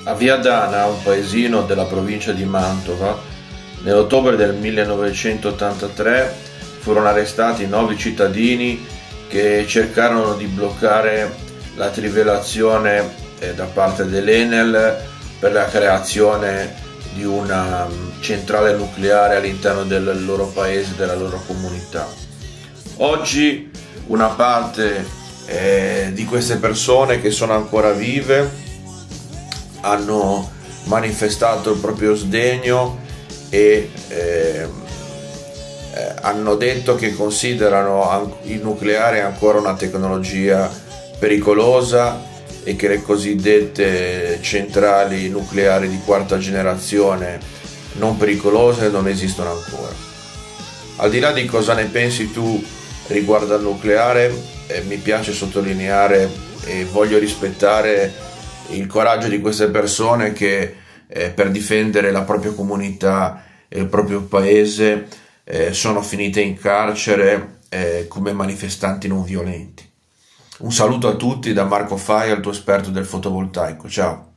A Viadana, un paesino della provincia di Mantova, nell'ottobre del 1983 furono arrestati 9 cittadini che cercarono di bloccare la trivellazione da parte dell'Enel per la creazione di una centrale nucleare all'interno del loro paese, della loro comunità. Oggi una parte di queste persone che sono ancora vive hanno manifestato il proprio sdegno e hanno detto che considerano il nucleare ancora una tecnologia pericolosa e che le cosiddette centrali nucleari di quarta generazione non pericolose non esistono ancora. Al di là di cosa ne pensi tu riguardo al nucleare, mi piace sottolineare e voglio rispettare il coraggio di queste persone che per difendere la propria comunità e il proprio paese sono finite in carcere come manifestanti non violenti. Un saluto a tutti da Marco Faia, il tuo esperto del fotovoltaico. Ciao!